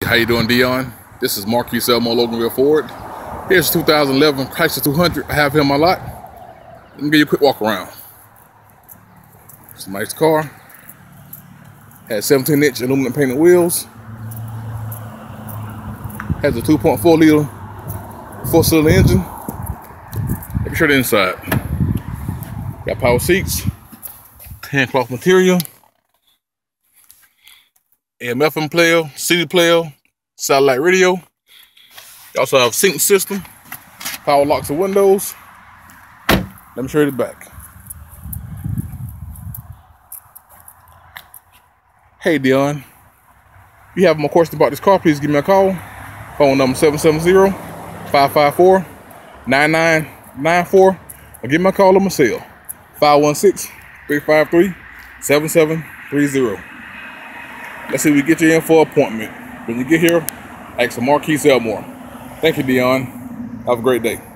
How you doing, Dion? This is Marquise Elmore, Loganville Ford. Here's 2011 Chrysler 200 I have here in my lot. Let me give you a quick walk around. It's a nice car. Has 17-inch aluminum painted wheels. Has a 2.4 liter four-cylinder engine. Let me show the inside. Got power seats, tan cloth material, AM/FM player, CD player, satellite radio. You also have a sync system, power locks and windows. Let me show you the back. Hey Dion, if you have more questions about this car, please give me a call. Phone number 770-554-9994, or give me a call on my cell, 516-353-7730. Let's see if we get you in for an appointment. When you get here, ask for Marquise Elmore. Thank you, Dion. Have a great day.